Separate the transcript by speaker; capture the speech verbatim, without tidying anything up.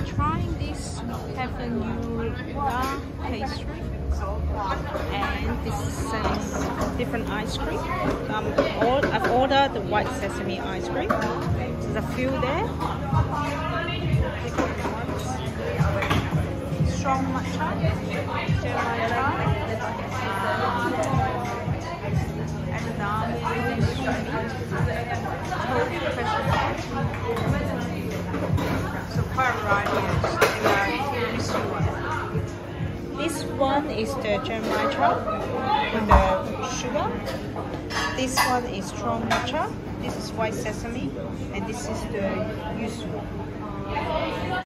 Speaker 1: trying this Hareruya pastry, and this is a different ice cream. Um, all, I've ordered the white sesame ice cream. There's a few there. Strong matcha, gel matcha, and now so quite a variety. This one is the gel matcha with the sugar. This one is strong matcha. This is white sesame, and this is the yuzu.